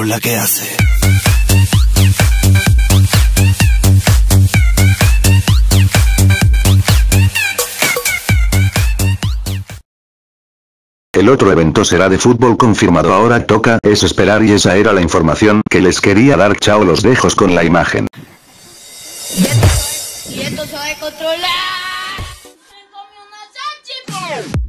Hola, ¿qué hace? El otro evento será de fútbol confirmado, ahora toca es esperar, y esa era la información que les quería dar. Chao, los dejos con la imagen. Y esto se va a controlar. ¡Me comí una salchipapa!